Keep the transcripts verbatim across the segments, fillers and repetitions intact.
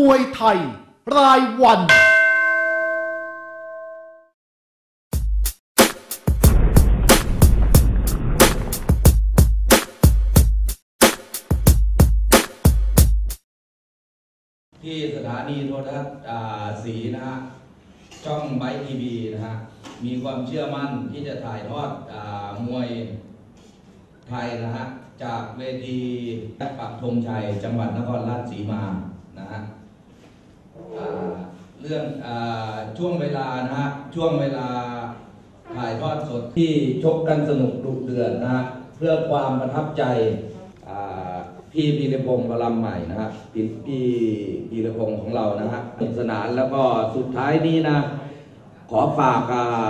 วยไทยรายวันที่สถานีโทรทัศน์สีนะฮะช่องไบทีวีนะฮะมีความเชื่อมั่นที่จะถ่ายทอดอมวยไทยนะฮะจากเวทีปักธงชัยจังหวัดนครราชสีมานะฮะเรื่องอช่วงเวลานะฮะช่วงเวลาถ่ายทอดสดที่ชกกันสนุกดุเดือดนะฮะเพื่อความประทับใจพี่พีรพงศ์วรำใหม่นะฮะพี่พี่พีรพงศ์ของเรานะฮะสนุกสนานแล้วก็สุดท้ายนี้นะขอฝาก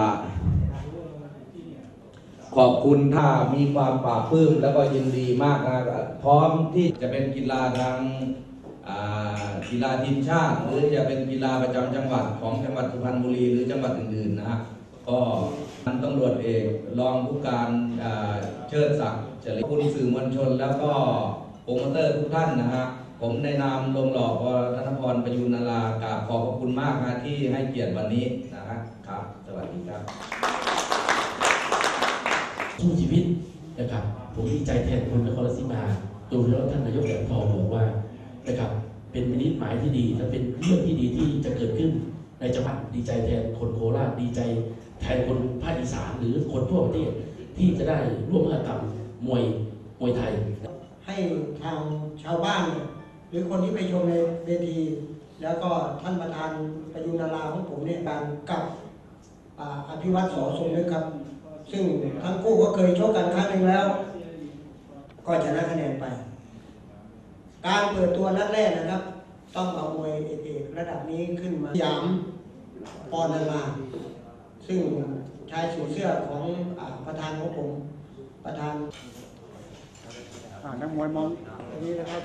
ขอบคุณถ้ามีความปลาบปลื้มแล้วก็ยินดีมากนะพร้อมที่จะเป็นกีฬาทางกีฬาทีมชาติหรือจะเป็นกีฬาประจำจังหวัดของจังหวัดสุพรรณบุรีหรือจังหวัดอื่นๆนะฮะก็ท่านตำรวจเอกรองผู้การเชิดศักดิ์เจริญคุณสื่อมวลชนแล้วก็โปรโมเตอร์ทุกท่านนะฮะผมในนามลงหล่อวรธนพรประยุนนารากราบขอบพระคุณมากนะที่ให้เกียรติวันนี้นะครับครับสวัสดีครับสู้ชีวิตนะครับผมดีใจแทนคนนครราชสีมาตัวแล้วท่านนายกแหลมทองบอกว่านะครับเป็นมินิหมายที่ดีและเป็นเรื่องที่ดีที่จะเกิดขึ้นในจังหวัดดีใจแทนคนโคราชดีใจแทนคนภาคอีสานหรือคนทั่วประเทศที่จะได้ร่วมกับมวยมวยไทยให้ทางชาวบ้านหรือคนที่ไปชมในเวทีแล้วก็ท่านประธานประยุนนาราของผมเนี่ยการกับอภิวัตรสอทรงนึกครับซึ่งทั้งคู่ก็เคยชกกันครั้งหนึ่งแล้วก็ชนะคะแนนไปการเปิดตัวนัดแรกนะครับต้องเอามวยเอกระดับนี้ขึ้นมาสยามปอนนาราซึ่งชายสูทเสื้อของประธานของผมประธานนักมวยมองอันนี้นะครับ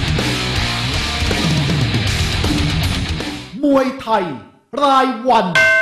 มวยไทยรายวัน